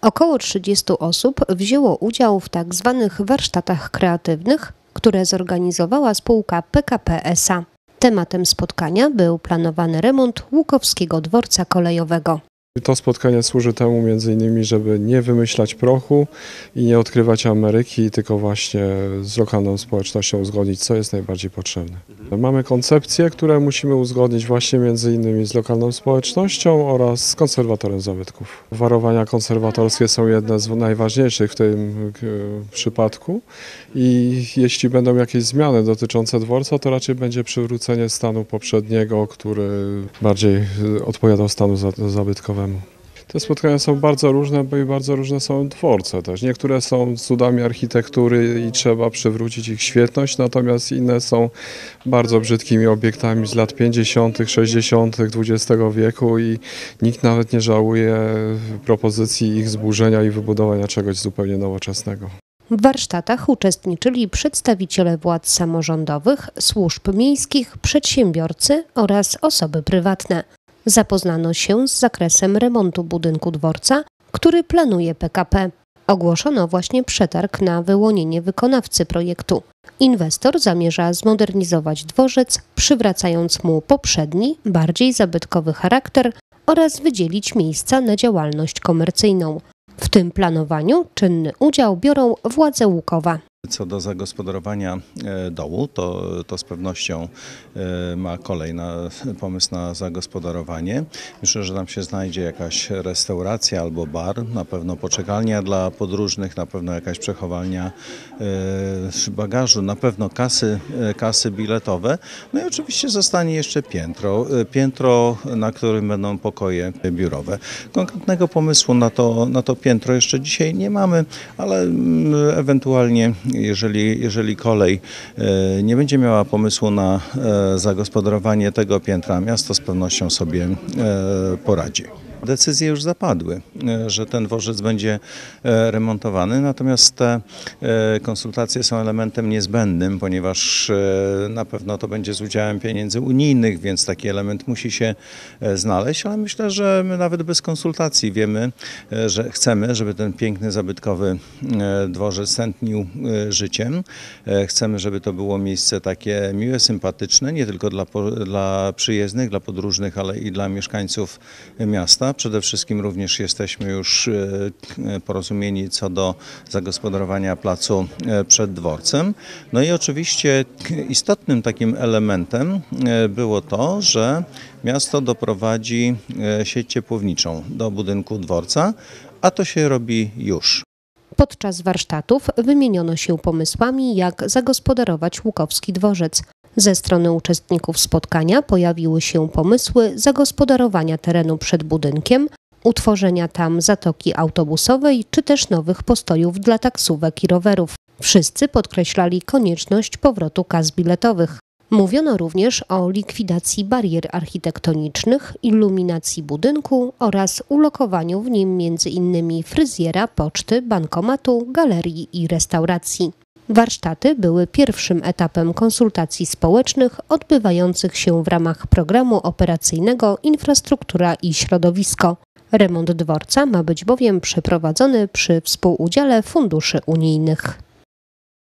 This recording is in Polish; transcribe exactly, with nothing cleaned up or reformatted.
Około trzydziestu osób wzięło udział w tak zwanych warsztatach kreatywnych, które zorganizowała spółka P K P S A. Tematem spotkania był planowany remont Łukowskiego Dworca Kolejowego. To spotkanie służy temu między innymi, żeby nie wymyślać prochu i nie odkrywać Ameryki, tylko właśnie z lokalną społecznością uzgodnić, co jest najbardziej potrzebne. Mamy koncepcje, które musimy uzgodnić właśnie między innymi z lokalną społecznością oraz z konserwatorem zabytków. Warowania konserwatorskie są jedne z najważniejszych w tym przypadku i jeśli będą jakieś zmiany dotyczące dworca, to raczej będzie przywrócenie stanu poprzedniego, który bardziej odpowiadał stanu zabytkowemu. Te spotkania są bardzo różne, bo i bardzo różne są dworce też. Niektóre są cudami architektury i trzeba przywrócić ich świetność, natomiast inne są bardzo brzydkimi obiektami z lat pięćdziesiątych, sześćdziesiątych dwudziestego wieku i nikt nawet nie żałuje propozycji ich zburzenia i wybudowania czegoś zupełnie nowoczesnego. W warsztatach uczestniczyli przedstawiciele władz samorządowych, służb miejskich, przedsiębiorcy oraz osoby prywatne. Zapoznano się z zakresem remontu budynku dworca, który planuje P K P. Ogłoszono właśnie przetarg na wyłonienie wykonawcy projektu. Inwestor zamierza zmodernizować dworzec, przywracając mu poprzedni, bardziej zabytkowy charakter oraz wydzielić miejsca na działalność komercyjną. W tym planowaniu czynny udział biorą władze Łukowa. Co do zagospodarowania dołu, to, to z pewnością ma kolej na pomysł na zagospodarowanie. Myślę, że tam się znajdzie jakaś restauracja albo bar, na pewno poczekalnia dla podróżnych, na pewno jakaś przechowalnia bagażu, na pewno kasy, kasy biletowe. No i oczywiście zostanie jeszcze piętro, piętro, na którym będą pokoje biurowe. Konkretnego pomysłu na to, na to piętro jeszcze dzisiaj nie mamy, ale ewentualnie Jeżeli, jeżeli kolej nie będzie miała pomysłu na zagospodarowanie tego piętra, miasto z pewnością sobie poradzi. Decyzje już zapadły, że ten dworzec będzie remontowany, natomiast te konsultacje są elementem niezbędnym, ponieważ na pewno to będzie z udziałem pieniędzy unijnych, więc taki element musi się znaleźć, ale myślę, że my nawet bez konsultacji wiemy, że chcemy, żeby ten piękny, zabytkowy dworzec tętnił życiem. Chcemy, żeby to było miejsce takie miłe, sympatyczne, nie tylko dla, dla przyjezdnych, dla podróżnych, ale i dla mieszkańców miasta. Przede wszystkim również jesteśmy już porozumieni co do zagospodarowania placu przed dworcem. No i oczywiście istotnym takim elementem było to, że miasto doprowadzi sieć ciepłowniczą do budynku dworca, a to się robi już. Podczas warsztatów wymieniono się pomysłami, jak zagospodarować Łukowski dworzec. Ze strony uczestników spotkania pojawiły się pomysły zagospodarowania terenu przed budynkiem, utworzenia tam zatoki autobusowej czy też nowych postojów dla taksówek i rowerów. Wszyscy podkreślali konieczność powrotu kas biletowych. Mówiono również o likwidacji barier architektonicznych, iluminacji budynku oraz ulokowaniu w nim między innymi fryzjera, poczty, bankomatu, galerii i restauracji. Warsztaty były pierwszym etapem konsultacji społecznych odbywających się w ramach programu operacyjnego Infrastruktura i Środowisko. Remont dworca ma być bowiem przeprowadzony przy współudziale funduszy unijnych.